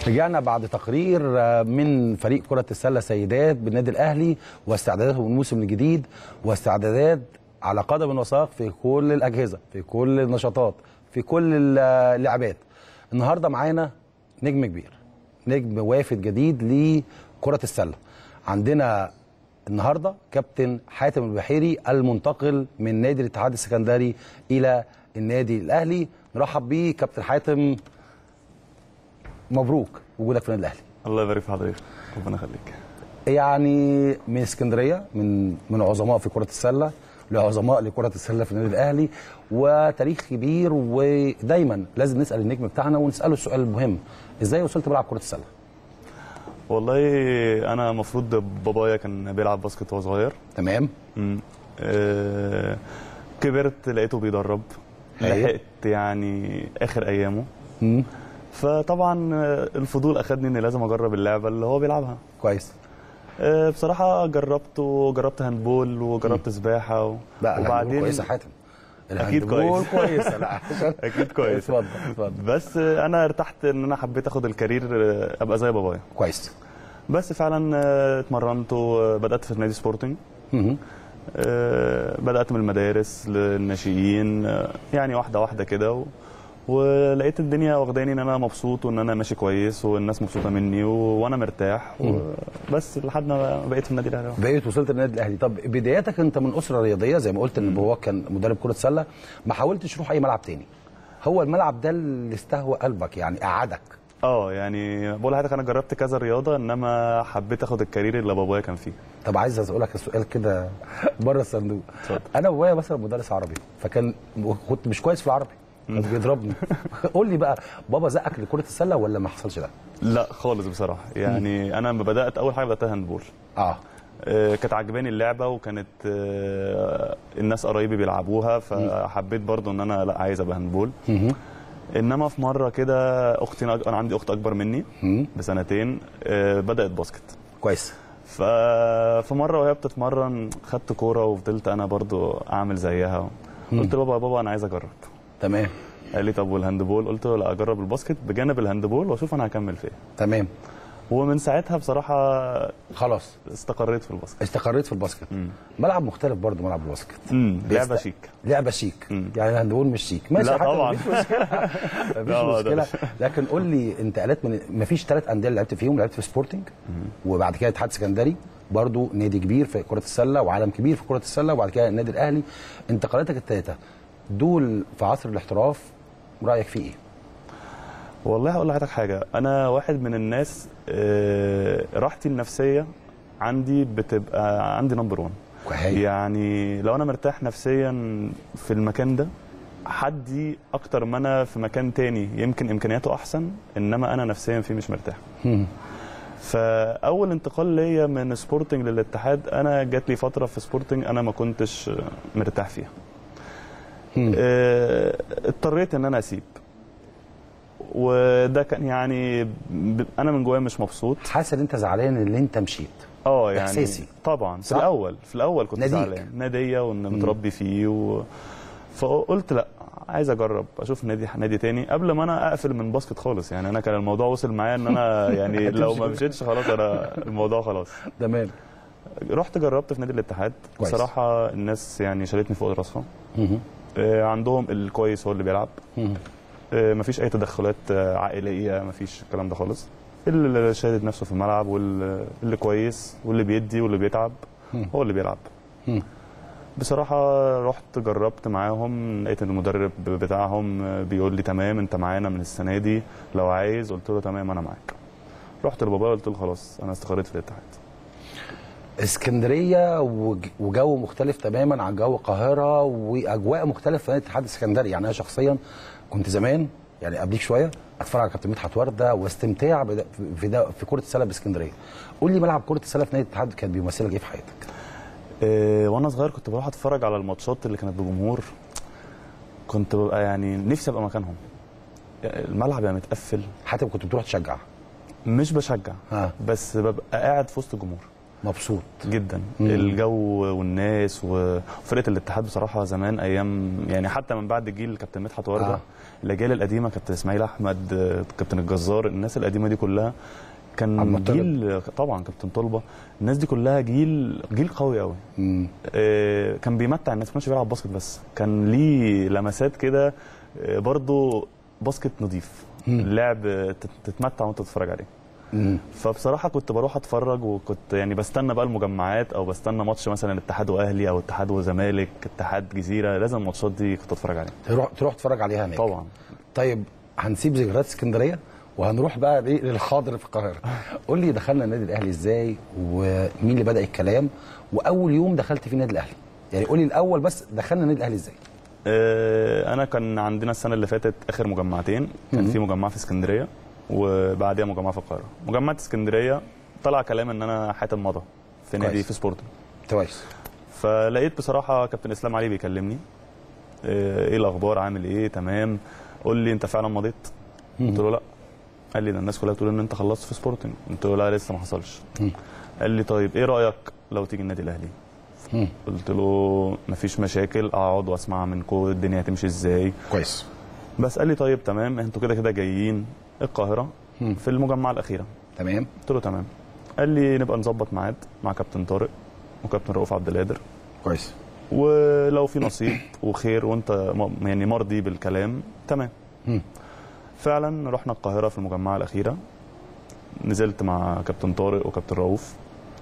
رجعنا بعد تقرير من فريق كرة السلة سيدات بالنادي الأهلي واستعداداته الموسم الجديد واستعدادات على قدم وساق في كل الأجهزة، في كل النشاطات، في كل اللعبات. النهارده معانا نجم كبير، نجم وافد جديد لكرة السلة. عندنا النهارده كابتن حاتم البحيري المنتقل من نادي الاتحاد السكندري إلى النادي الأهلي. نرحب بيه كابتن حاتم، مبروك وجودك في النادي الاهلي. الله يبارك في حضرتك، ربنا يخليك. يعني من اسكندريه، من عظماء في كره السله لعظماء لكره السله في النادي الاهلي، وتاريخ كبير. ودايما لازم نسال النجم بتاعنا ونساله السؤال المهم: ازاي وصلت ملعب كره السله؟ والله انا المفروض بابايا كان بيلعب باسكت وهو صغير. تمام. كبرت لقيته بيدرب، لحقت يعني اخر ايامه. فطبعا الفضول اخدني اني لازم اجرب اللعبه اللي هو بيلعبها. كويس. بصراحه جربت هاندبول وجربت سباحه وبعدين كويس يا حاتم. اكيد كويس. لا اكيد كويس. اتفضل. بس انا ارتحت ان انا حبيت اخد الكارير ابقى زي بابايا. كويس. بس فعلا اتمرنت وبدات في نادي سبورتنج. بدات من المدارس للناشئين، يعني واحده واحده كده، ولقيت الدنيا واخداني ان انا مبسوط وان انا ماشي كويس والناس مبسوطه مني وانا مرتاح، بس لحد ما بقيت في النادي الاهلي. بقيت وصلت للنادي الاهلي. طب بداياتك انت من اسره رياضيه زي ما قلت ان باباك كان مدرب كره سله، ما حاولتش تروح اي ملعب تاني؟ هو الملعب ده اللي استهوى قلبك يعني قعدك؟ يعني بقول لحضرتك انا جربت كذا رياضه انما حبيت اخد الكارير اللي بابايا كان فيه. طب عايز اسالك السؤال كده بره الصندوق. انا بابايا مثلا مدرس عربي، فكان كنت مش كويس في العربي، كان بيضربني. قول لي بقى، بابا زقك لكره السله ولا ما حصلش ده؟ لا خالص بصراحه. يعني انا لما بدات اول حاجه بداتها هاندبول. كانت عجباني اللعبه وكانت الناس قرايبي بيلعبوها، فحبيت برضو ان انا لا عايز ابقى هاندبول. انما في مره كده انا عندي اخت اكبر مني بسنتين، بدات باسكت. كويس. ففي مره وهي بتتمرن خدت كوره وفضلت انا برضو اعمل زيها. قلت له بابا انا عايز اجرب. تمام. قال لي طب والهاندبول؟ قلت له لا، اجرب الباسكت بجانب الهاندبول واشوف انا هكمل فين. تمام. ومن ساعتها بصراحه خلاص استقريت في الباسكت. استقريت في الباسكت. ملعب مختلف برضه ملعب الباسكت. لعبه شيك. لعبه شيك. يعني الهاندبول مش شيك. ماشي. لا طبعا مفيش مشكله. مفيش مشكله. لكن قول لي انتقالات من مفيش 3 انديه اللي لعبت فيهم. لعبت في سبورتنج وبعد كده اتحاد سكندري، برضه نادي كبير في كره السله وعالم كبير في كره السله، وبعد كده النادي الاهلي. انتقالاتك الثلاثه دول في عصر الاحتراف، رايك في ايه؟ والله هقول لحضرتك حاجه، انا واحد من الناس راحتي النفسيه عندي بتبقى عندي نمبر 1. يعني لو انا مرتاح نفسيا في المكان ده، حدي اكتر ما انا في مكان تاني يمكن امكانياته احسن انما انا نفسيا فيه مش مرتاح. فاول انتقال ليا من سبورتنج للاتحاد، انا جات لي فتره في سبورتنج انا ما كنتش مرتاح فيها. اضطريت ان انا اسيب، وده كان يعني انا من جوايا مش مبسوط. حاسس ان انت زعلان ان انت مشيت؟ يعني احساسي طبعا. في الاول كنت زعلان، ناديه وان متربي فيه فقلت لا، عايز اجرب اشوف نادي تاني قبل ما انا اقفل من باسكت خالص. يعني انا كان الموضوع وصل معايا ان انا يعني لو ما مشيتش خلاص انا الموضوع خلاص. تمام. رحت جربت في نادي الاتحاد. بصراحه الناس يعني شالتني فوق راسها. عندهم الكويس هو اللي بيلعب. مفيش اي تدخلات عائليه، مفيش الكلام ده خالص. اللي شادد نفسه في الملعب واللي كويس واللي بيدي واللي بيتعب هو اللي بيلعب. بصراحه رحت جربت معاهم، لقيت المدرب بتاعهم بيقول لي تمام انت معانا من السنه دي لو عايز. قلت له تمام انا معاك. رحت لبابا قلت له خلاص انا استقريت في الاتحاد. اسكندريه وجو مختلف تماما عن جو القاهره، واجواء مختلفه في الاتحاد السكندري. يعني انا شخصيا كنت زمان يعني قبليك شويه اتفرج على كابتن مدحت ورده واستمتاع في كره السله باسكندريه. قول لي ملعب كره السله في نادي الاتحاد كان بيمثلك ايه في حياتك؟ وانا صغير كنت بروح اتفرج على الماتشات اللي كانت بجمهور، كنت ببقى يعني نفسي ابقى مكانهم. الملعب يعني متقفل. حتى كنت بتروح تشجع؟ مش بشجع بس ببقى قاعد في وسط الجمهور. مبسوط جدا. الجو والناس وفرقه الاتحاد بصراحه زمان ايام يعني، حتى من بعد جيل كابتن مدحت ورده الاجيال القديمه، كابتن اسماعيل احمد، كابتن الجزار، الناس القديمه دي كلها كان جيل، طبعا كابتن طلبه، الناس دي كلها جيل قوي قوي. كان بيمتع الناس، ما كانش بيلعب باسكت بس، كان ليه لمسات كده برضه باسكت نظيف، لعب تتمتع وانت تتفرج عليه. فبصراحه كنت بروح اتفرج، وكنت يعني بستنى بقى المجمعات، او بستنى ماتش مثلا اتحاد واهلي او اتحاد وزمالك، اتحاد جزيره، لازم الماتشات دي كنت اتفرج عليها. تروح تتفرج عليها هناك طبعا. طيب هنسيب ذكريات اسكندريه وهنروح بقى للحاضر في القاهره. قول لي دخلنا النادي الاهلي ازاي، ومين اللي بدا الكلام، واول يوم دخلت فيه النادي الاهلي؟ يعني قول لي الاول بس دخلنا النادي الاهلي ازاي. انا كان عندنا السنه اللي فاتت اخر مجمعتين، كان في مجمع في اسكندريه وبعديها مجمع في القاهره. مجمعة اسكندريه طلع كلام ان انا حاتم مضى في نادي في سبورتنج. كويس. فلقيت بصراحه كابتن اسلام علي بيكلمني، ايه الاخبار، عامل ايه، تمام، قول لي انت فعلا مضيت؟ قلت له لا. قال لي ده الناس كلها بتقول ان انت خلصت في سبورتنج. قلت له لا لسه ما حصلش. قال لي طيب ايه رايك لو تيجي النادي الاهلي؟ قلت له مفيش مشاكل، اقعد واسمع منكم الدنيا هتمشي ازاي. كويس. بس قال لي طيب تمام، انتوا كده كده جايين القاهره في المجمعه الاخيره. تمام. قلت له تمام. قال لي نبقى نظبط ميعاد مع كابتن طارق وكابتن رؤوف عبد القادر. كويس. ولو في نصيب وخير وانت يعني مرضي بالكلام تمام. فعلا رحنا القاهره في المجمعه الاخيره، نزلت مع كابتن طارق وكابتن رؤوف،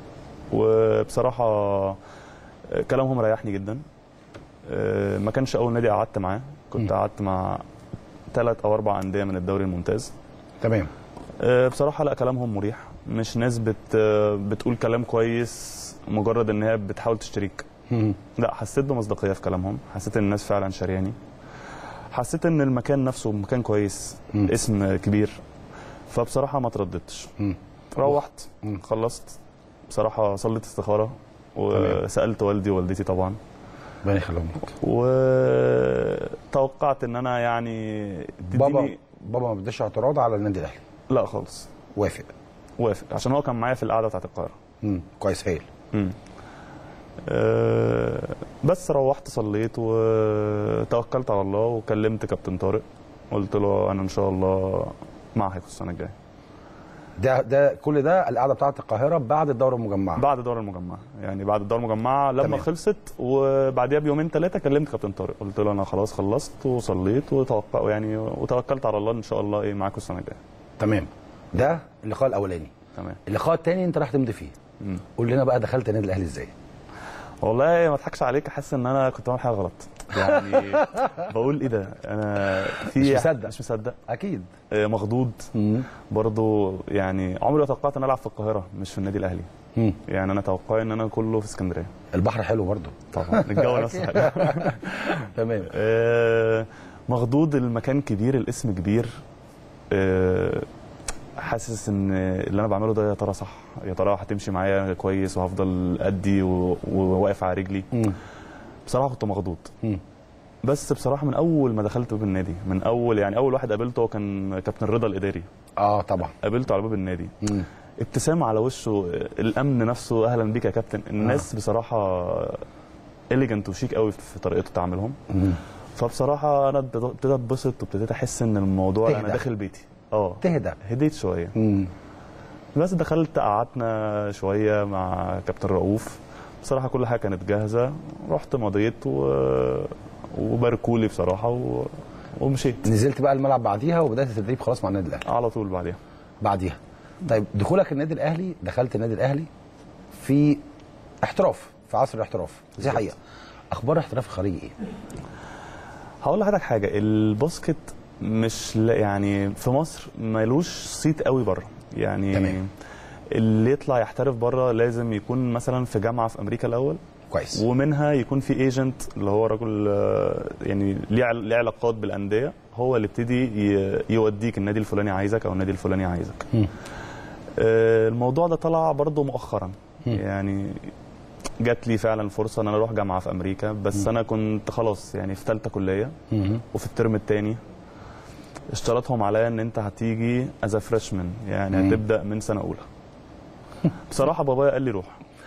وبصراحه كلامهم ريحني جدا. ما كانش اول نادي قعدت معاه، كنت قعدت مع 3 أو 4 انديه من الدوري الممتاز. تمام. بصراحه لا، كلامهم مريح، مش ناس بتقول كلام كويس مجرد ان هي بتحاول تشتريك. لا، حسيت بمصداقيه في كلامهم، حسيت ان الناس فعلا شارياني، حسيت ان المكان نفسه مكان كويس، اسم كبير. فبصراحه ما ترددتش. روحت خلصت، بصراحه صليت استخاره وسالت والدي ووالدتي طبعا، ربنا يخليهم لك، وتوقعت ان انا يعني بابا ما بديش اعتراض على النادي الاهلي؟ لا خالص. وافق عشان هو كان معايا في القعده بتاعت القاهره. كويس. هايل. بس روحت صليت وتوكلت على الله، وكلمت كابتن طارق، قلت له انا ان شاء الله معاك السنه الجايه. ده كل ده القعده بتاعت القاهره بعد الدوره المجمعه؟ بعد الدوره المجمعه، يعني بعد الدوره المجمعه لما خلصت، وبعديها بيومين 3 كلمت كابتن طارق، قلت له انا خلاص خلصت وصليت وتوكلت على الله ان شاء الله معاكم السنه الجايه. تمام. ده اللقاء الاولاني. تمام. اللقاء الثاني انت راح تمضي فيه. قول لنا بقى دخلت النادي الاهلي ازاي؟ والله ما اضحكش عليك، احس ان انا كنت بعمل حاجه غلط، يعني بقول ايه ده، انا مش مصدق اكيد، مخضوض برضو، يعني عمري ما توقعت ان العب في القاهره مش في النادي الاهلي. يعني انا توقعي ان انا كله في اسكندريه. البحر حلو برضو طبعا، الجو نفسه حلو. تمام. مخضوض، المكان كبير، الاسم كبير، حاسس ان اللي انا بعمله ده يا ترى صح، يا ترى هتمشي معايا كويس وهفضل ادي وواقف على رجلي. بصراحه كنت مخضوض. بس بصراحه من اول ما دخلت باب النادي، من اول يعني اول واحد قابلته كان كابتن رضا الاداري. طبعا قابلته على باب النادي. ابتسامه على وشه، الامن نفسه، اهلا بيك يا كابتن. الناس بصراحه اليجنت وشيك قوي في طريقه تعاملهم. فبصراحه انا ابتديت اتبسط، وابتديت احس ان الموضوع انا داخل بيتي. تهدى، هديت شويه. بس دخلت قعدنا شويه مع كابتن رؤوف، بصراحه كل حاجه كانت جاهزه، رحت مضيت وباركولي بصراحه ومشيت. نزلت بقى الملعب بعديها وبدات التدريب خلاص مع النادي الاهلي على طول بعديها. طيب دخولك النادي الاهلي، دخلت النادي الاهلي في احتراف، في عصر الاحتراف، دي حقيقه. اخبار الاحتراف الخارجي ايه؟ هقول لحضرتك حاجه، الباسكت مش يعني في مصر مالوش صيت قوي بره، يعني تمام. اللي يطلع يحترف بره لازم يكون مثلا في جامعه في امريكا الاول، كويس، ومنها يكون في ايجنت اللي هو رجل يعني ليه علاقات بالانديه، هو اللي يبتدي يوديك النادي الفلاني عايزك او النادي الفلاني عايزك. الموضوع ده طلع برضه مؤخرا. يعني جات لي فعلا فرصه ان انا اروح جامعه في امريكا، بس انا كنت خلاص يعني في ثالثه كليه وفي الترم الثاني. اشترطهم عليا ان انت هتيجي از فريشمان، يعني هتبدا من سنه اولى. بصراحه بابايا قال لي روح،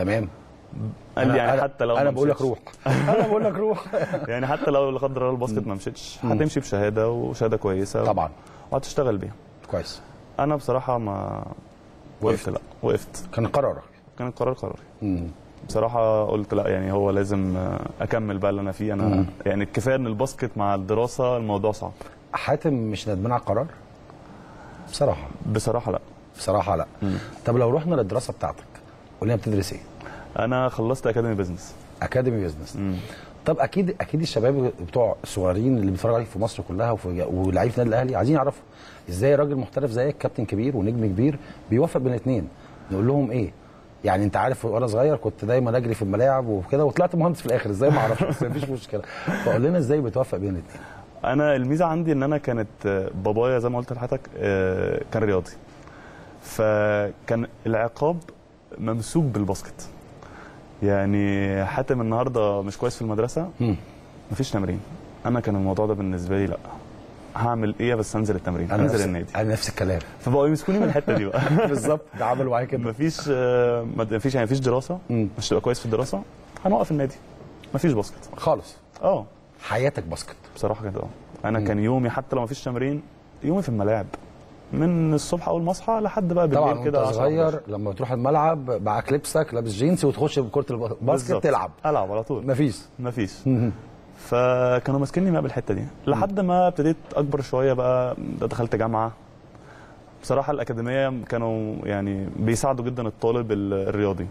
تمام. قال لي يعني حتى لو انا بقول لك روح انا بقول لك روح يعني حتى لو لا قدر الله الباسكت ما مشيتش هتمشي بشهاده وشهاده كويسه طبعا وهتشتغل بيها كويس. انا بصراحه ما وقفت. لا وقفت. كان قرارك؟ كان القرار قراري. بصراحه قلت لا، يعني هو لازم اكمل بقى اللي انا فيه. انا يعني كفايه ان الباسكت مع الدراسه الموضوع صعب. حاتم مش ندمان على القرار؟ بصراحه لا. بصراحه لا. طب لو رحنا للدراسه بتاعتك، قلنا بتدرس ايه؟ انا خلصت اكاديمي بزنس. اكاديمي بزنس. طب اكيد الشباب بتوع الصغيرين اللي بيتفرجوا عليك في مصر كلها ولاعيبه النادي الاهلي عايزين يعرفوا ازاي راجل محترف زيك، كابتن كبير ونجم كبير، بيوفق بين الاثنين. نقول لهم ايه؟ يعني انت عارف وانا صغير كنت دايما اجري في الملاعب وكده وطلعت مهندس في الاخر، ازاي ما اعرفش، بس مفيش مشكله. فقول لنا ازاي بتوفق بين الاثنين. انا الميزه عندي ان انا كانت بابايا زي ما قلت لحضرتك كان رياضي، فكان العقاب ممسوك بالباسكت. يعني حاتم النهارده مش كويس في المدرسه، مفيش تمرين. انا كان الموضوع ده بالنسبه لي لا، هعمل ايه بس انزل التمرين، انزل النادي. انا نفس الكلام. فبقوا يمسكوني من الحته دي بقى بالظبط، ده عملوا معايا كده. مفيش دراسه، مش تبقى كويس في الدراسه هنوقف النادي، مفيش باسكت خالص. حياتك باسكت بصراحه كده. انا كان يومي حتى لو مفيش تمرين، يومي في الملاعب من الصبح اول ما اصحى لحد بقى بالليل كده. طبعا صغير لما تروح الملعب معاك لبسك، لابس جينز وتخش بكره الباسكت تلعب على طول. مفيش فكانوا ماسكيني بقى بالحته دي لحد ما ابتديت اكبر شويه بقى، دخلت جامعه. بصراحه الاكاديميه كانوا يعني بيساعدوا جدا الطالب الرياضي.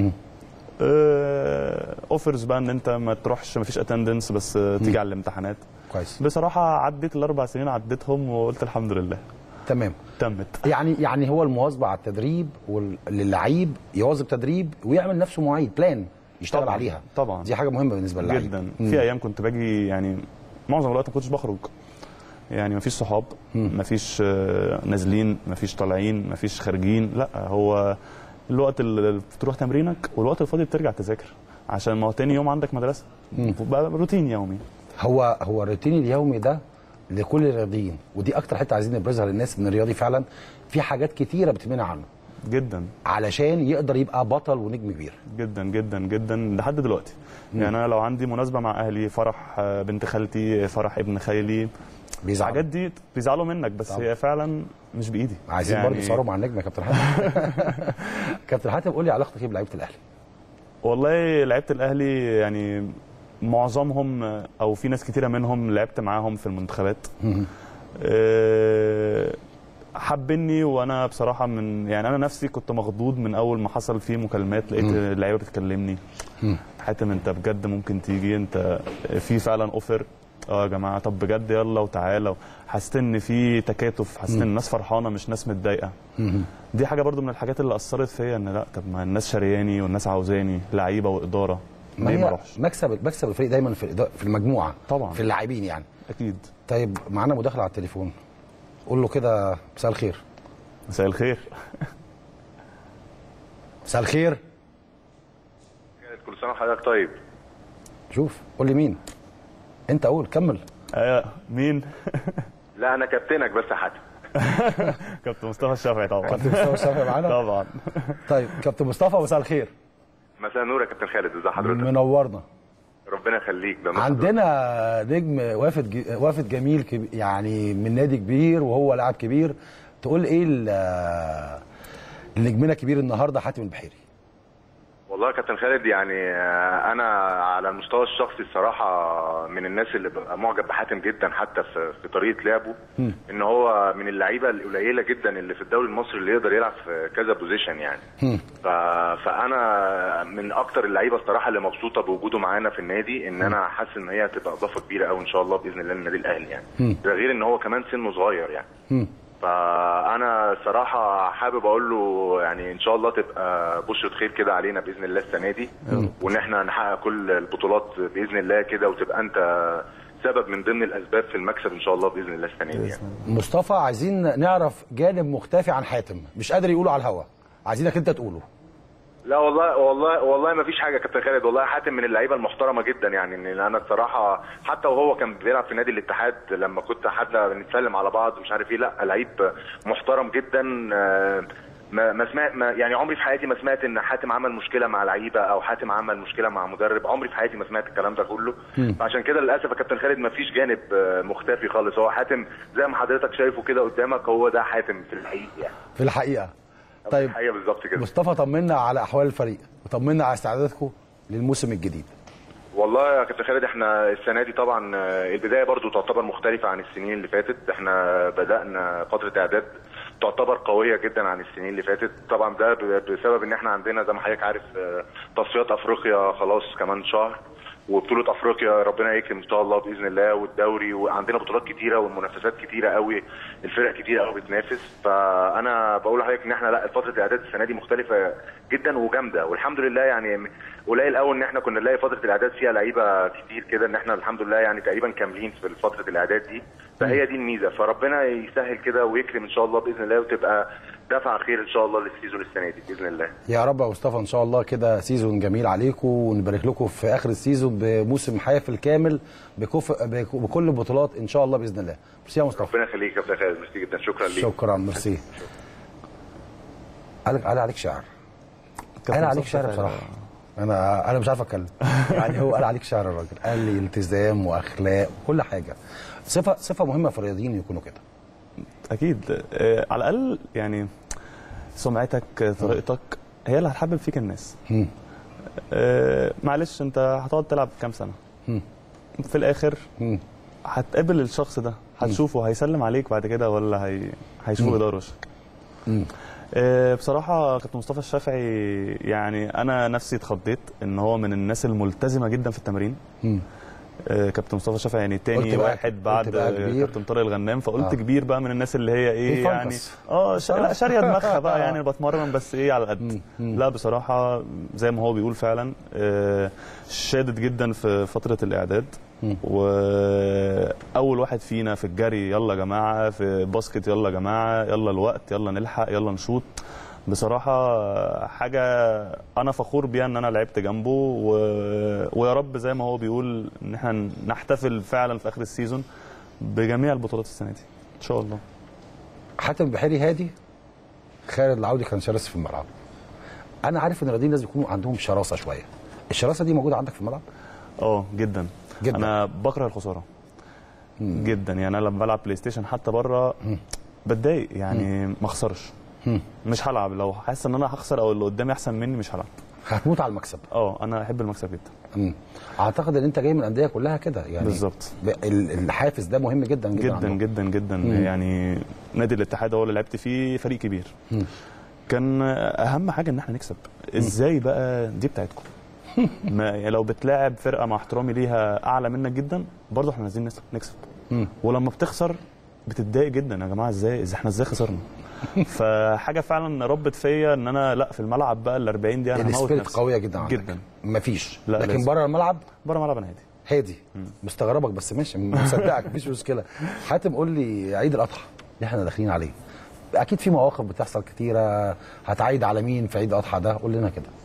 اوفرز بقى ان انت ما تروحش، ما فيش اتندنس، بس تيجي على الامتحانات. كويس. بصراحه عديت ال4 سنين عديتهم وقلت الحمد لله تمام. تمت. يعني هو المواظبه على التدريب، واللعيب يواظب تدريب ويعمل نفسه مواعيد بلان يشتغل طبعًا. عليها. طبعا دي حاجه مهمه بالنسبه للعيب جدا. في ايام كنت باجي يعني معظم الوقت ما كنتش بخرج، يعني ما فيش صحاب، ما فيش نازلين، ما فيش طالعين، ما فيش خارجين. لا، هو الوقت اللي بتروح تمرينك والوقت الفاضي بترجع تذاكر، عشان ما هو تاني يوم عندك مدرسه. بقى روتين يومي. هو الروتين اليومي ده لكل الرياضيين، ودي اكتر حته عايزين نبرزها للناس، ان الرياضي فعلا في حاجات كتيره بتمنع عنه جدا علشان يقدر يبقى بطل ونجم كبير جدا جدا جدا لحد دلوقتي. يعني انا لو عندي مناسبه مع اهلي، فرح بنت خالتي، فرح ابن خالي، الحاجات دي بيزعلوا منك، بس طبعا. هي فعلا مش بايدي. عايزين يعني برضه تصوروا مع النجم يا كابتن حاتم. كابتن حاتم، قول لي علاقتك ايه بلعيبه الاهلي؟ والله لعيبه الاهلي يعني معظمهم او في ناس كتيره منهم لعبت معاهم في المنتخبات. حبني، وانا بصراحه يعني انا نفسي كنت مخضوض من اول ما حصل فيه مكالمات، لقيت اللعيبه بتكلمني، حاتم انت بجد ممكن تيجي، انت في فعلا اوفر. يا جماعه طب بجد يلا وتعالى. حسيت ان في تكاتف، حسيت ان الناس فرحانه مش ناس متضايقه. دي حاجه برضو من الحاجات اللي اثرت فيا، ان لا طب ما الناس شرياني والناس عاوزاني، لعيبه واداره، ليه ما اروحش؟ مكسب الفريق دايما في المجموعه طبعا، في اللاعبين يعني. اكيد. طيب معانا مداخله على التليفون، قول له كده مساء الخير. مساء الخير. مساء الخير. كل سنه وحضرتك طيب. شوف قول لي مين انت، قول كمل. مين؟ لا انا كابتنك بس يا حاتم. كابتن مصطفى الشافعي طبعا. كابتن مصطفى الشافعي معانا طبعا. طيب كابتن مصطفى، مساء الخير. مساء النور يا كابتن خالد، ازي حضرتك؟ منورنا. ربنا يخليك. عندنا نجم وافد جميل يعني من نادي كبير وهو لاعب كبير، تقول ايه نجمنا كبير النهارده حاتم البحيري؟ والله يا كابتن خالد، يعني انا على المستوى الشخصي الصراحه من الناس اللي ببقى معجب بحاتم جدا، حتى في طريقه لعبه. ان هو من اللعيبه القليله جدا اللي في الدوري المصري اللي يقدر يلعب في كذا بوزيشن يعني. فانا من اكتر اللعيبه الصراحه اللي مبسوطه بوجوده معانا في النادي، ان انا حاسس ان هي هتبقى اضافه كبيره قوي ان شاء الله باذن الله للنادي الاهلي يعني. ده غير ان هو كمان سنه صغير يعني. فانا صراحه حابب اقول له يعني ان شاء الله تبقى بشرة خير كده علينا باذن الله السنه دي، وان احنا نحقق كل البطولات باذن الله كده، وتبقى انت سبب من ضمن الاسباب في المكسب ان شاء الله باذن الله السنه دي يعني. مصطفى، عايزين نعرف جانب مختفي عن حاتم مش قادر يقوله على الهوا، عايزينك انت تقوله. لا والله ما فيش حاجه يا كابتن خالد. والله حاتم من اللعيبه المحترمه جدا يعني. ان انا الصراحه حتى وهو كان بيلعب في نادي الاتحاد، لما كنت حتى بنتسلم على بعض مش عارف ايه، لا لعيب محترم جدا. ما سمعت يعني عمري في حياتي ما سمعت ان حاتم عمل مشكله مع لعيبه او حاتم عمل مشكله مع مدرب. عمري في حياتي ما سمعت الكلام ده كله. فعشان كده للاسف يا كابتن خالد ما فيش جانب مختفي خالص. هو حاتم زي ما حضرتك شايفه كده قدامك، هو ده حاتم في الحقيقه يعني. في الحقيقه. طيب الحقيقه بالظبط كده. مصطفى، طمنا على احوال الفريق وطمنا على استعداداتكم للموسم الجديد. والله يا كابتن خالد احنا السنه دي طبعا البدايه برضو تعتبر مختلفه عن السنين اللي فاتت. احنا بدانا فتره اعداد تعتبر قويه جدا عن السنين اللي فاتت. طبعا ده بسبب ان احنا عندنا زي ما حضرتك عارف تصفيات افريقيا خلاص كمان شهر، وبطوله افريقيا ربنا يكرم ان شاء الله باذن الله، والدوري، وعندنا بطولات كتيره والمنافسات كتيره قوي، الفرق كتيره قوي بتنافس. فانا بقول لحضرتك ان احنا لا، فتره الاعداد السنه دي مختلفه جدا وجامده، والحمد لله. يعني قليل قوي ان احنا كنا نلاقي فتره الاعداد فيها لعيبه كتير كده، ان احنا الحمد لله يعني تقريبا كاملين في فتره الاعداد دي. فهي دي الميزه. فربنا يسهل كده ويكرم ان شاء الله باذن الله، وتبقى دفعه خير ان شاء الله للسيزون السنه دي باذن الله. يا رب يا مصطفى، ان شاء الله كده سيزون جميل عليكم، ونبارك لكم في اخر السيزون بموسم حافل كامل بكل البطولات ان شاء الله باذن الله. ميرسي يا مصطفى. ربنا يخليك يا كابتن خالد، ميرسي جدا، شكرا ليك. شكرا، ميرسي. قال عليك شعر. قال عليك شعر بصراحه. انا مش عارف اتكلم. يعني هو قال عليك شعر الراجل، قال لي التزام واخلاق وكل حاجه. صفه مهمه في الرياضيين يكونوا كده. اكيد. على الاقل يعني سمعتك، طريقتك هي اللي هتحبب فيك الناس. معلش انت هتقعد تلعب كام سنه، في الاخر هتقابل الشخص ده، هتشوفه هيسلم عليك بعد كده ولا هيشوف يدور وشك. بصراحه كابتن مصطفى الشافعي يعني انا نفسي اتخضيت ان هو من الناس الملتزمه جدا في التمرين. كابتن مصطفى الشافعي يعني تاني واحد بعد كابتن طارق الغنام، فقلت كبير بقى من الناس اللي هي ايه يعني شاريه دماغها بقى يعني بتمرن بس ايه على قد. لا بصراحه زي ما هو بيقول فعلا شادد جدا في فتره الاعداد، واول واحد فينا في الجري يلا يا جماعه، في باسكت يلا يا جماعه، يلا الوقت، يلا نلحق، يلا نشوط. بصراحه حاجه انا فخور بيها ان انا لعبت جنبه، ويا رب زي ما هو بيقول ان احنا نحتفل فعلا في اخر السيزون بجميع البطولات السنه دي ان شاء الله. حاتم بحيري هادي، خالد العودي كان شرس في الملعب. انا عارف ان الرياضيين لازم يكونوا عندهم شراسه شويه. الشراسه دي موجوده عندك في الملعب؟ جدا. انا بكره الخساره جدا. يعني انا لما بلعب بلاي ستيشن حتى بره بتضايق يعني ما اخسرش. مش هلعب لو حاسس ان انا هخسر او اللي قدامي احسن مني، مش هلعب. هتموت على المكسب. انا احب المكسب جدا. اعتقد ان انت جاي من الانديه كلها كده يعني. بالظبط. الحافز ده مهم جدا جدا جدا جدا, جداً. يعني نادي الاتحاد هو اللي لعبت فيه فريق كبير. كان اهم حاجه ان احنا نكسب. ازاي بقى دي بتاعتكم. يعني لو بتلاعب فرقه مع احترامي ليها اعلى منك جدا، برضه احنا عايزين نكسب. ولما بتخسر بتتضايق جدا، يا جماعه احنا ازاي خسرنا. فحاجه فعلا ربت فيا ان انا لا في الملعب بقى ال 40 دقيقه انا هموت نفسي. قويه جدا عندك. جدا. مفيش. لكن بره الملعب انا هادي. مستغربك بس ماشي، مصدقك مفيش مشكله. حاتم قول لي، عيد الاضحى اللي احنا داخلين عليه اكيد في مواقف بتحصل كتيره، هتعيد على مين في عيد الاضحى ده؟ قول لنا كده.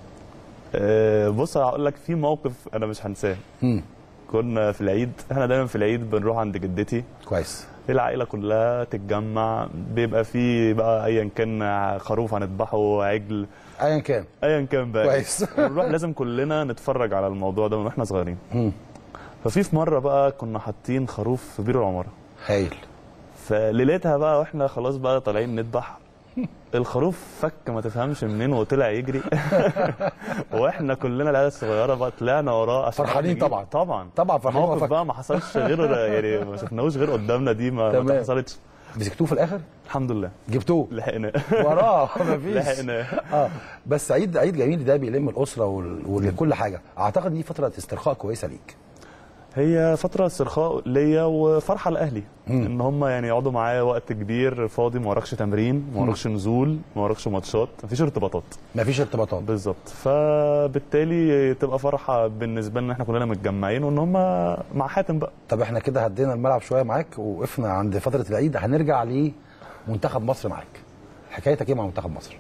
بص هقول لك في موقف انا مش هنساه. كنا في العيد، احنا دايما في العيد بنروح عند جدتي. كويس. العائله كلها تتجمع، بيبقى في بقى ايا كان خروف هنذبحه، عجل، ايا كان بقى كويس. ونروح لازم كلنا نتفرج على الموضوع ده من واحنا صغيرين. ففي مره بقى كنا حاطين خروف في بير العماره. هايل. فليلتها بقى واحنا خلاص بقى طالعين نذبح، الخروف فك ما تفهمش منين وطلع يجري. واحنا كلنا العيال الصغيره بقى طلعنا وراه فرحانين. طبعا فرحانين. موقف بقى ما حصلش غير يعني ما شفناهوش غير قدامنا، دي ما حصلتش. مسكتوه في الاخر؟ الحمد لله جبتوه، لحقناه وراه مفيش. لحقناه. بس عيد جميل ده بيلم الاسره وكل حاجه. اعتقد دي فتره استرخاء كويسه ليك. هي فتره استرخاء ليا وفرحه لاهلي ان هم يعني يقعدوا معايا وقت كبير فاضي، ما وراكش تمرين، ما وراكش نزول، ما وراكش ماتشات، مفيش ارتباطات. بالظبط. فبالتالي تبقى فرحه بالنسبه لنا احنا كلنا متجمعين، وان هم مع حاتم بقى. طب احنا كده هدينا الملعب شويه معاك ووقفنا عند فتره العيد، هنرجع لمنتخب مصر معاك. حكايتك ايه مع منتخب مصر؟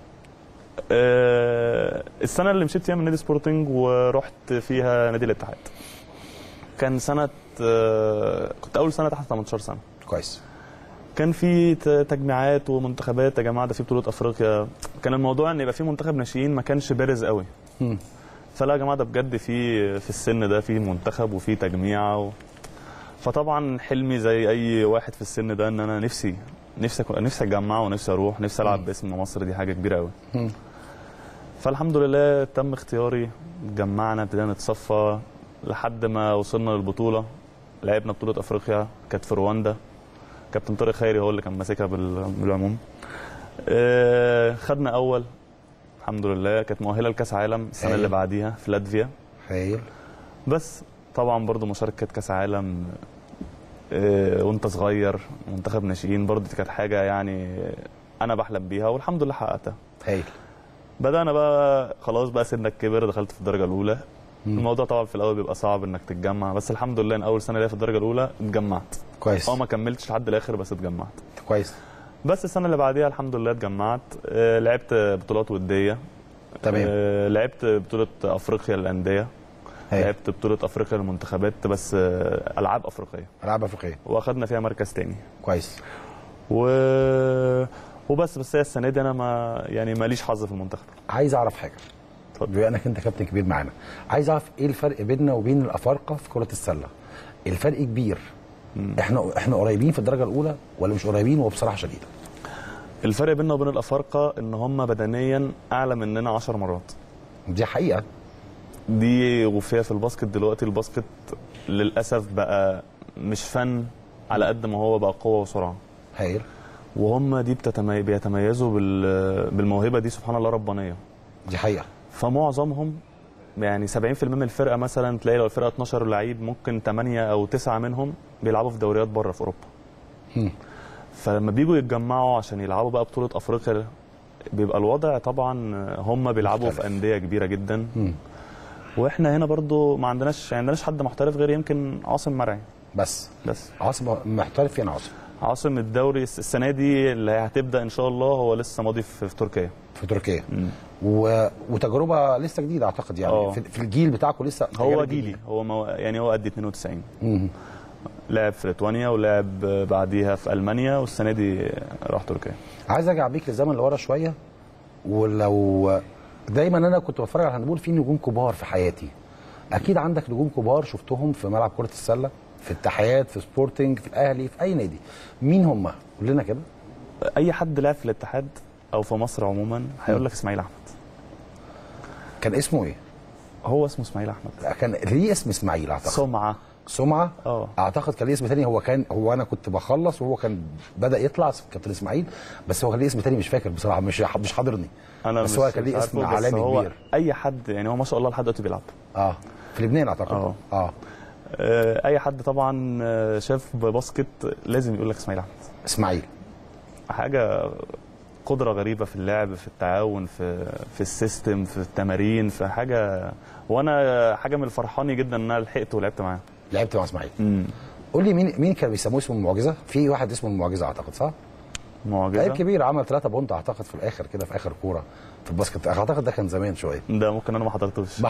السنه اللي مشيت فيها من نادي سبورتنج ورحت فيها نادي الاتحاد كان سنه كنت اول سنه تحت 18 سنه. كويس. كان في تجميعات ومنتخبات، يا جماعه ده في بطوله افريقيا. كان الموضوع ان يبقى في منتخب ناشئين ما كانش بارز قوي. فلا يا جماعه ده بجد في السن ده في منتخب وفي تجميعه فطبعا حلمي زي اي واحد في السن ده ان انا نفسي اتجمع ونفسي اروح، نفسي العب باسم مصر، دي حاجه كبيره قوي. فالحمد لله تم اختياري، اتجمعنا ابتدينا نتصفى لحد ما وصلنا للبطوله. لعبنا بطوله افريقيا كانت في رواندا، كابتن طارق خيري هو اللي كان ماسكها بالعموم. خدنا اول الحمد لله، كانت مؤهله لكاس عالم السنه اللي بعديها في لاتفيا. بس طبعا برضو مشاركه كاس عالم وانت صغير منتخب ناشئين برضو دي كانت حاجه يعني انا بحلم بيها والحمد لله حققتها. بدانا بقى خلاص بقى سنك كبر، دخلت في الدرجه الاولى. الموضوع طبعا في الاول بيبقى صعب انك تتجمع، بس الحمد لله ان اول سنه ليا في الدرجه الاولى اتجمعت كويس. ما كملتش لحد الاخر بس اتجمعت كويس. بس السنه اللي بعديها الحمد لله اتجمعت. لعبت بطولات وديه. تمام. لعبت بطوله افريقيا للانديه. لعبت بطوله افريقيا للمنتخبات بس العاب افريقيه واخدنا فيها مركز تاني. كويس. وبس هي السنه دي انا ماليش حظ في المنتخب. عايز اعرف حاجه بما انك انت كابتن كبير معانا، عايز اعرف ايه الفرق بيننا وبين الافارقه في كره السله؟ الفرق كبير. احنا قريبين في الدرجه الاولى ولا مش قريبين؟ وبصراحه شديده الفرق بيننا وبين الافارقه ان هم بدنيا اعلى مننا 10 مرات. دي حقيقه. دي وفيها في الباسكت دلوقتي، الباسكت للاسف بقى مش فن على قد ما هو بقى قوه وسرعه. وهم دي بيتميزوا بالموهبه دي سبحان الله ربانيه. دي حقيقه. فمعظمهم يعني 70% من الفرقه مثلا تلاقي لو الفرقه 12 لعيب ممكن 8 أو 9 منهم بيلعبوا في دوريات بره في اوروبا. فلما بيجوا يتجمعوا عشان يلعبوا بقى بطوله افريقيا بيبقى الوضع طبعا هم بيلعبوا في انديه كبيره جدا. واحنا هنا برضو ما عندناش حد محترف غير يمكن عاصم مرعي بس. عاصم محترف فين؟ عاصم الدوري السنه دي اللي هتبدا ان شاء الله، هو لسه ماضي في تركيا. وتجربه لسه جديده اعتقد يعني. في الجيل بتاعكم لسه هو جيلي. هو قد 92. لعب في ليتوانيا ولعب بعديها في المانيا والسنه دي راح تركيا. عايز ارجع بيك للزمن اللي ورا شويه. ولو دايما انا كنت بتفرج على الهاندبول في نجوم كبار في حياتي، اكيد عندك نجوم كبار شفتهم في ملعب كره السله، في الاتحاد، في سبورتنج، في الاهلي، في اي نادي. مين هم؟ قول لنا كده. اي حد لعب في الاتحاد او في مصر عموما هيقول لك اسماعيل احمد. كان اسمه ايه؟ هو اسمه اسماعيل احمد. كان ليه اسم اسماعيل اعتقد. سمعه. اعتقد كان ليه اسم ثاني. هو انا كنت بخلص وهو كان بدا يطلع كابتن اسماعيل، بس هو كان ليه اسم ثاني مش فاكر بصراحه، مش حاضرني. بس هو كان ليه اسم عالمي كبير. اي حد يعني هو ما شاء الله لحد دلوقتي بيلعب في لبنان اعتقد. اي حد طبعا شاف باسكت لازم يقول لك اسماعيل. حاجه قدره غريبه في اللعب، في التعاون، في السيستم، في التمارين، في حاجه. وانا حاجه من الفرحاني جدا ان انا لحقت ولعبت معاه. لعبت مع اسماعيل. قول لي مين كان بيسموه اسمه المعجزه؟ في واحد اسمه المعجزه اعتقد، صح؟ معجزه. لعيب كبير عمل 3 بونت اعتقد في الاخر كده، في اخر كوره في الباسكت. اعتقد ده كان زمان شويه. ده ممكن انا ما حضرتوش.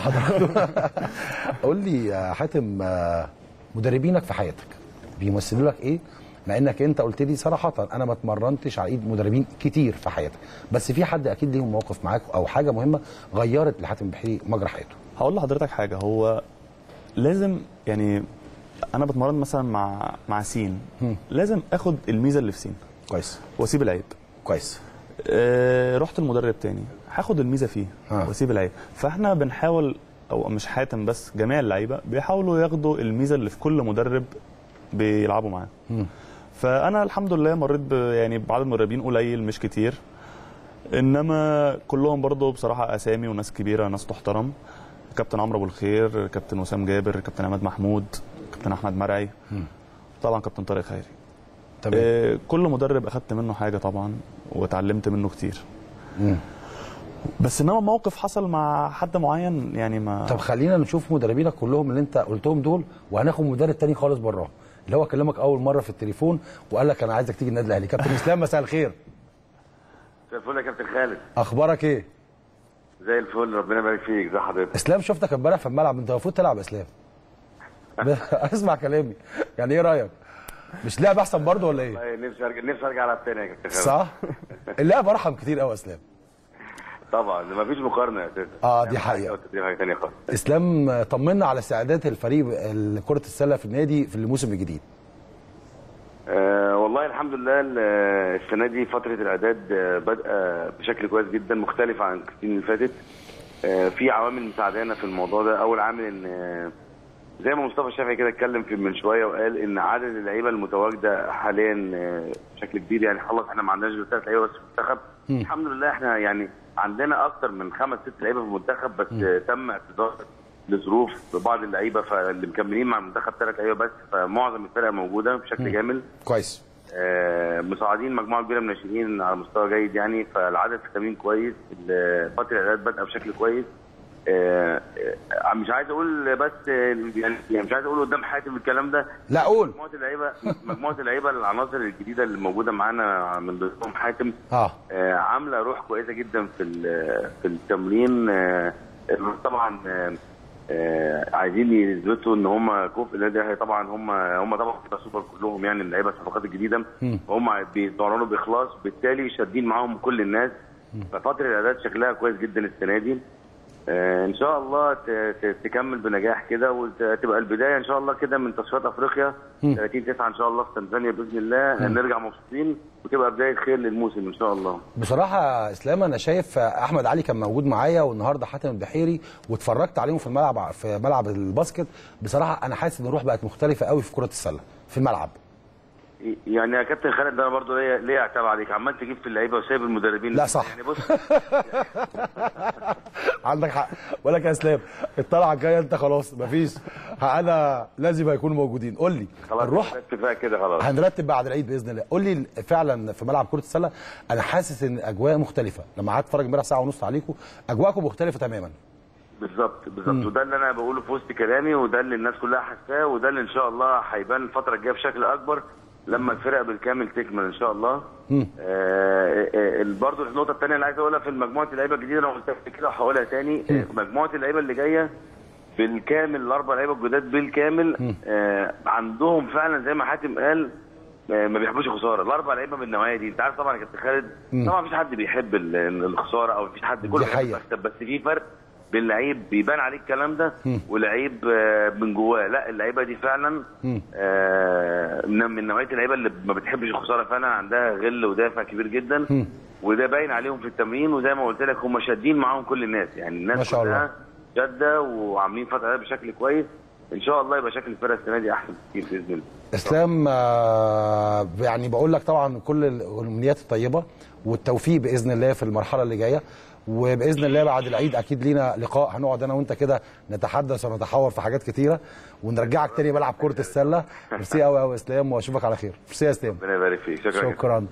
قول لي يا حاتم، مدربينك في حياتك بيمثلوا لك ايه؟ مع انك انت قلت لي صراحه انا ما اتمرنتش على ايد مدربين كتير في حياتك، بس في حد اكيد ليهم موقف معاك او حاجه مهمه غيرت لحاتم بحيري مجرى حياته. هقول لحضرتك حاجه. هو لازم يعني انا بتمرن مثلا مع سين، لازم اخد الميزه اللي في سين كويس واسيب العيب كويس. رحت المدرب تاني هاخد الميزه فيه واسيب العيب. فاحنا بنحاول، او مش حاتم بس، جميع اللعيبه بيحاولوا ياخدوا الميزه اللي في كل مدرب بيلعبوا معاه. فانا الحمد لله مريت يعني بعدد مدربين قليل مش كتير، انما كلهم برضو بصراحه اسامي وناس كبيره، ناس تحترم. كابتن عمرو ابو الخير، كابتن وسام جابر، كابتن عماد محمود، كابتن احمد مرعي، طبعا كابتن طارق خيري. تمام. كل مدرب اخدت منه حاجه طبعا واتعلمت منه كتير. بس انما موقف حصل مع حد معين يعني ما. طب خلينا نشوف مدربينك كلهم اللي انت قلتهم دول، وهناخد مدرب تاني خالص براه اللي هو كلمك اول مره في التليفون وقال لك انا عايزك تيجي النادي الاهلي. كابتن اسلام، مساء الخير. مساء الفل يا كابتن خالد. اخبارك ايه؟ زي الفل، ربنا يبارك فيك. زي حضرتك؟ اسلام، شفتك امبارح في الملعب، انت المفروض تلعب يا اسلام. اسمع كلامي، يعني ايه رايك؟ مش لعب احسن برضه ولا ايه؟ والله نفسي ارجع العب تاني يا كابتن خالد. صح؟ اللعب ارحم كتير قوي يا اسلام. طبعا مفيش مقارنه اساسا. دي حقيقه. دي حاجه ثانيه خالص. اسلام، طمنا على استعدادات الفريق كره السله في النادي في الموسم الجديد. والله الحمد لله السنه دي فتره الاعداد بادئه بشكل كويس جدا، مختلف عن السنين اللي فاتت. في عوامل مساعدانا في الموضوع ده. اول عامل ان زي ما مصطفى الشافعي كده اتكلم من شويه وقال ان عدد اللعيبه المتواجده حاليا بشكل كبير، يعني خلاص احنا ما عندناش غير 3 لعيبه بس في المنتخب. الحمد لله احنا يعني عندنا اكتر من 5 6 لعيبه في المنتخب، بس تم اعتذار لظروف بعض اللعيبه، فاللي مكملين مع المنتخب 3 لعيبه بس، فمعظم الفرقه موجوده بشكل جامد كويس. مصاعدين مجموعه كبيره من الناشئين على مستوى جيد يعني، فالعدد في التمرين كويس، فتره الاعداد بادئه بشكل كويس. مش عايز اقول بس يعني مش عايز اقول قدام حاتم الكلام ده، لا قول. مجموعه اللعيبه العناصر الجديده اللي موجوده معانا من ضمنهم حاتم عامله روح كويسه جدا في التمرين. طبعا عايزين يثبتوا ان هم كفء النادي. طبعا هم طبعا سوبر كلهم يعني اللعيبه الصفقات الجديده، هم بيتمرنوا باخلاص، بالتالي شادين معاهم كل الناس. ففتره الاعداد شكلها كويس جدا السنه دي. ان شاء الله تكمل بنجاح كده، وتبقى البدايه ان شاء الله كده من تصفيات افريقيا 30/9 ان شاء الله في تنزانيا باذن الله. نرجع مبسوطين وتبقى بدايه خير للموسم ان شاء الله. بصراحه اسلام انا شايف احمد علي كان موجود معايا، والنهارده حاتم البحيري، واتفرجت عليهم في ملعب الباسكت. بصراحه انا حاسس ان الروح بقت مختلفه قوي في كره السله في الملعب. يعني يا كابتن خالد ده انا برضه ليه اعتاب عليك؟ عمال تجيب في اللعيبه وسايب المدربين. لا صح يعني بص عندك حق. بقول لك يا اسلام الطلعه الجايه انت خلاص مفيش، انا لازم هيكونوا موجودين. قول لي الروح اتفاق كده خلاص، هنرتب بعد العيد باذن الله. قول لي فعلا في ملعب كره السله انا حاسس ان اجواء مختلفه. لما قعدت اتفرج امبارح ساعه ونص عليكم اجواءكم مختلفه تماما. بالظبط وده اللي انا بقوله في وسط كلامي، وده اللي الناس كلها حاساه، وده اللي ان شاء الله هيبان الفتره الجايه بشكل اكبر لما الفرق بالكامل تكمل ان شاء الله. برضه النقطه الثانيه اللي عايز اقولها في مجموعه اللعيبه الجديده، انا قلتها كده وهقولها تاني. مجموعه اللعيبه اللي جايه بالكامل، الاربع لعيبه الجداد بالكامل، عندهم فعلا زي ما حاتم قال ما بيحبوش الخساره. الاربع لعيبه من النوعيه دي، انت عارف طبعا يا كابتن خالد، طبعا مفيش حد بيحب الخساره او مفيش حد كله بيحب المكسب، بس في فرق بين لعيب بيبان عليه الكلام ده ولعيب من جواه لا. اللعيبه دي فعلا من نوعيه اللعيبه اللي ما بتحبش الخساره، فعلا عندها غل ودافع كبير جدا، وده باين عليهم في التمرين. وزي ما قلت لك هم شادين معاهم كل الناس، يعني الناس كلها شاده وعاملين فتره بشكل كويس. ان شاء الله يبقى شكل الفرقه السنه دي احسن كتير باذن الله. اسلام يعني بقول لك طبعا كل الامنيات الطيبه والتوفيق باذن الله في المرحله اللي جايه، وباذن الله بعد العيد اكيد لينا لقاء هنقعد انا وانت كده نتحدث ونتحاور في حاجات كتيره ونرجعك تاني ملعب كره السله. ميرسي قوي قوي يا اسلام واشوفك على خير. ميرسي يا اسلام. ربنا يبارك فيك. شكرا.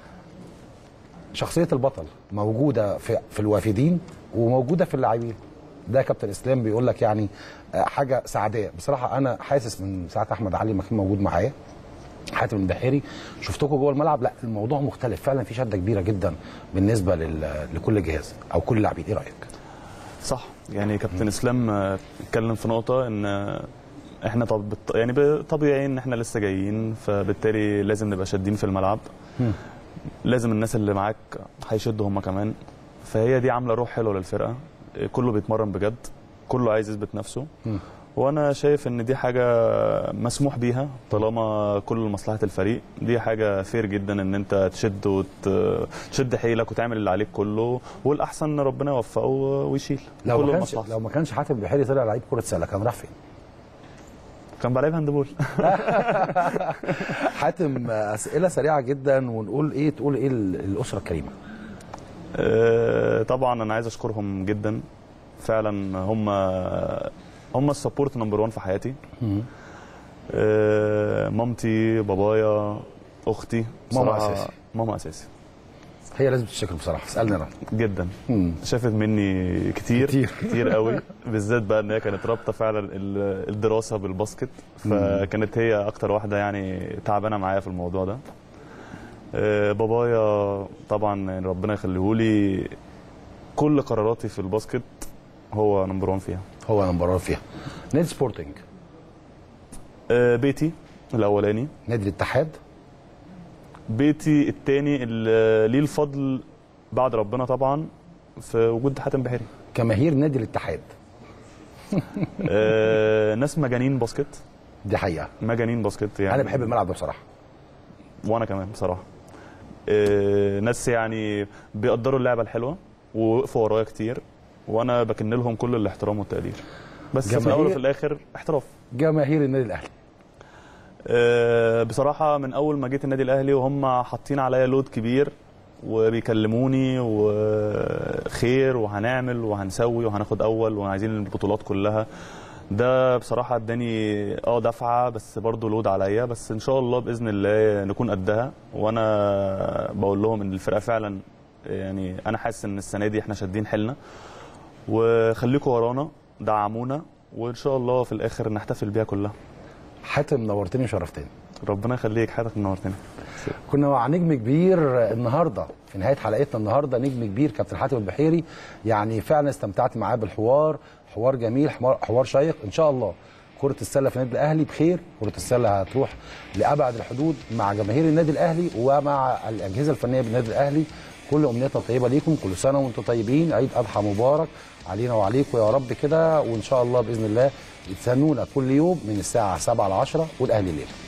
شخصيه البطل موجوده في الوافدين وموجوده في اللاعبين. ده كابتن اسلام بيقول لك يعني حاجه سعديه بصراحه. انا حاسس من ساعه احمد علي ما كان موجود معايا، حاتم البحيري، شفتكم جوه الملعب، لا الموضوع مختلف فعلا، في شده كبيره جدا بالنسبه لكل جهاز او كل لاعبين. ايه رايك؟ صح، يعني كابتن اسلام اتكلم في نقطه ان احنا يعني طبيعي ان احنا لسه جايين، فبالتالي لازم نبقى شادين في الملعب. لازم الناس اللي معاك هيشدوا هم كمان، فهي دي عامله روح حلوه للفرقه. كله بيتمرن بجد، كله عايز يثبت نفسه. وانا شايف ان دي حاجه مسموح بيها طالما كل مصلحه الفريق. دي حاجه فير جدا ان انت تشد حيلك وتعمل اللي عليك كله، والاحسن ان ربنا يوفقه ويشيل. لو ما كانش حاتم البحيري طلع لعيب كره سله كان راح فين؟ كان بلعب هاندبول. حاتم اسئله سريعه جدا ونقول ايه، تقول ايه الاسره الكريمه؟ طبعا انا عايز اشكرهم جدا فعلا. هم السبورت نمبر 1 في حياتي. مامتي، بابايا، اختي. ماما اساسي. هي لازم تشكر بصراحه. اسالني انا جدا. شافت مني كتير قوي، بالذات بقى ان هي كانت رابطه فعلا الدراسه بالباسكت، فكانت هي اكتر واحده يعني تعبانه معايا في الموضوع ده. بابايا طبعا ربنا يخليهولي، كل قراراتي في الباسكت هو نمبر 1 فيها. نادي سبورتنج. بيتي الاولاني نادي الاتحاد. بيتي الثاني اللي ليه الفضل بعد ربنا طبعا في وجود حاتم بحيري. جماهير نادي الاتحاد ناس مجانين باسكت. دي حقيقه، مجانين باسكت يعني. انا بحب الملعب ده بصراحه، وانا كمان بصراحه. ناس يعني بيقدروا اللعبه الحلوه ووقفوا ورايا كتير، وانا بكن لهم كل الاحترام والتقدير، بس في الاول وفي الاخر احتراف. جماهير النادي الاهلي بصراحه من اول ما جيت النادي الاهلي وهم حاطين عليا لود كبير وبيكلموني وخير وهنعمل وهنسوي وهناخد اول وعايزين البطولات كلها. ده بصراحه اداني دفعه، بس برضه لود عليا، بس ان شاء الله باذن الله نكون قدها. وانا بقول لهم ان الفرقه فعلا يعني انا حاسس ان السنه دي احنا شادين حيلنا، وخليكم ورانا دعمونا، وان شاء الله في الاخر نحتفل بيها كلها. حاتم نورتني وشرفتني. ربنا يخليك حاتم، نورتني. كنا مع نجم كبير النهارده في نهايه حلقتنا النهارده، نجم كبير كابتن حاتم البحيري. يعني فعلا استمتعت معاه بالحوار، حوار جميل، حوار شيق. ان شاء الله كره السله في النادي الاهلي بخير، كره السله هتروح لابعد الحدود مع جماهير النادي الاهلي ومع الاجهزه الفنيه بالنادي الاهلي. كل امنياتنا طيبه ليكم، كل سنه وانتم طيبين، عيد اضحى مبارك علينا وعليكم يا رب كده، وان شاء الله باذن الله تستنونا كل يوم من الساعه 7 ل 10 والاهلي الليله.